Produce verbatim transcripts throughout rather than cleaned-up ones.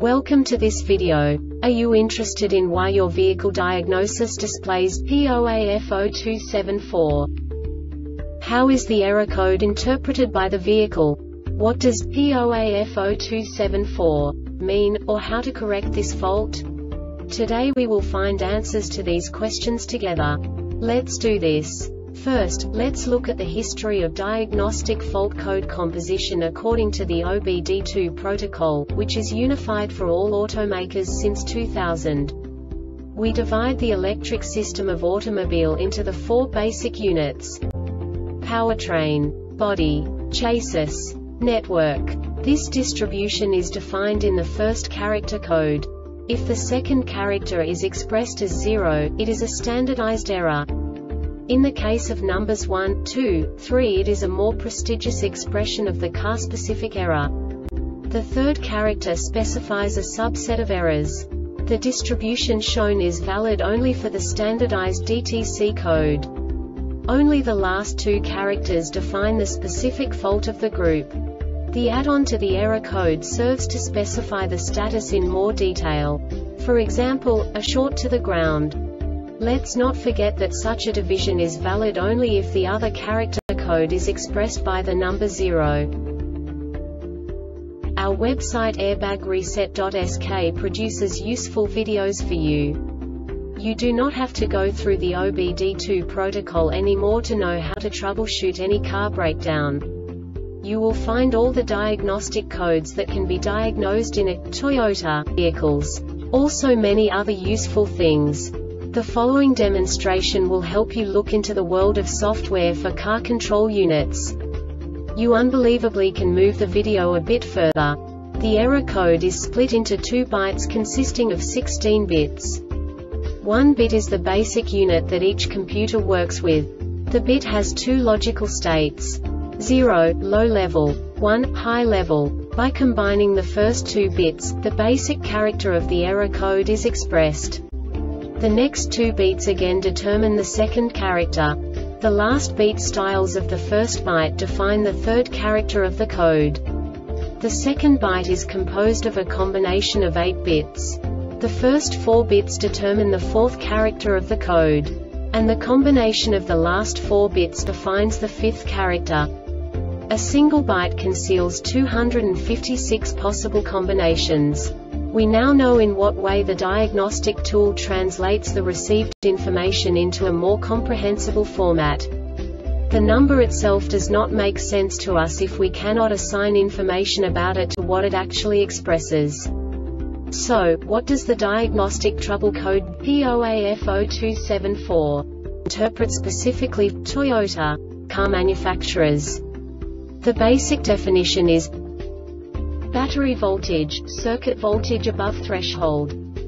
Welcome to this video. Are you interested in why your vehicle diagnosis displays P zero A F zero two seven four? How is the error code interpreted by the vehicle? What does P zero A F zero two seven four mean, or how to correct this fault? Today we will find answers to these questions together. Let's do this. First, let's look at the history of diagnostic fault code composition according to the O B D two protocol, which is unified for all automakers since two thousand. We divide the electric system of automobile into the four basic units: powertrain, body, chassis, network. This distribution is defined in the first character code. If the second character is expressed as zero, it is a standardized error. In the case of numbers one, two, three, it is a more prestigious expression of the car-specific error. The third character specifies a subset of errors. The distribution shown is valid only for the standardized D T C code. Only the last two characters define the specific fault of the group. The add-on to the error code serves to specify the status in more detail. For example, a short to the ground. Let's not forget that such a division is valid only if the other character code is expressed by the number zero. Our website airbag reset dot S K produces useful videos for you. You do not have to go through the O B D two protocol anymore to know how to troubleshoot any car breakdown. You will find all the diagnostic codes that can be diagnosed in a Toyota vehicles. Also many other useful things. The following demonstration will help you look into the world of software for car control units. You unbelievably can move the video a bit further. The error code is split into two bytes consisting of sixteen bits. One bit is the basic unit that each computer works with. The bit has two logical states: zero, low level, one, high level. By combining the first two bits, the basic character of the error code is expressed. The next two beats again determine the second character. The last beat styles of the first byte define the third character of the code. The second byte is composed of a combination of eight bits. The first four bits determine the fourth character of the code. And the combination of the last four bits defines the fifth character. A single byte conceals two hundred fifty-six possible combinations. We now know in what way the diagnostic tool translates the received information into a more comprehensible format. The number itself does not make sense to us if we cannot assign information about it to what it actually expresses. So, what does the diagnostic trouble code P zero A F zero two seven four interpret specifically for Toyota car manufacturers? The basic definition is battery voltage, circuit voltage above threshold.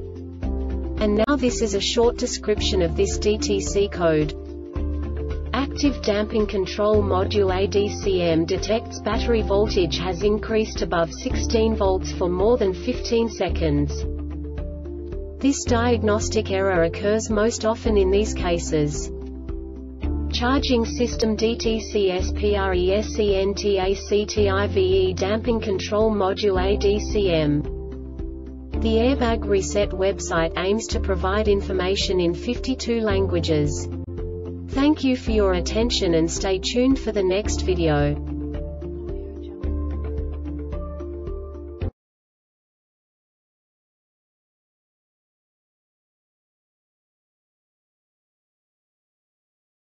And now this is a short description of this D T C code. Active damping control module A D C M detects battery voltage has increased above sixteen volts for more than fifteen seconds. This diagnostic error occurs most often in these cases: charging system D T C S P R E S E N T A C T I V E damping control module A D C M. The Airbag Reset website aims to provide information in fifty-two languages. Thank you for your attention and stay tuned for the next video.